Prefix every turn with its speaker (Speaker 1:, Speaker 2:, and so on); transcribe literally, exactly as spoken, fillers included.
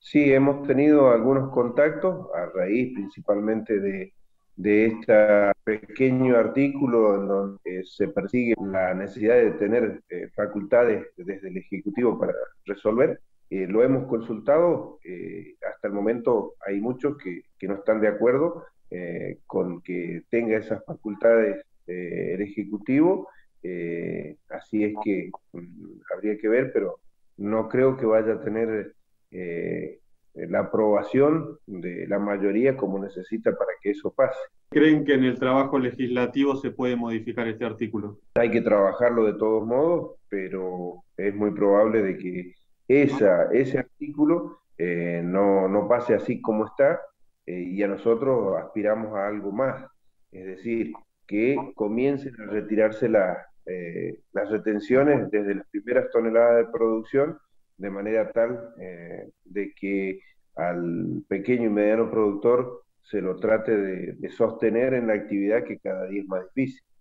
Speaker 1: Sí, hemos tenido algunos contactos a raíz principalmente de, de este pequeño artículo en donde se persigue la necesidad de tener eh, facultades desde el Ejecutivo para resolver. Eh, lo hemos consultado, eh, hasta el momento hay muchos que, que no están de acuerdo eh, con que tenga esas facultades eh, el Ejecutivo, eh, así es que mm, habría que ver, pero no creo que vaya a tener eh, la aprobación de la mayoría como necesita para que eso pase.
Speaker 2: ¿Creen que en el trabajo legislativo se puede modificar este artículo?
Speaker 1: Hay que trabajarlo de todos modos, pero es muy probable de que esa, ese artículo eh, no, no pase así como está, eh, y a nosotros aspiramos a algo más, es decir, que comiencen a retirarse la, eh, las retenciones desde las primeras toneladas de producción, de manera tal eh, de que al pequeño y mediano productor se lo trate de, de sostener en la actividad que cada día es más difícil.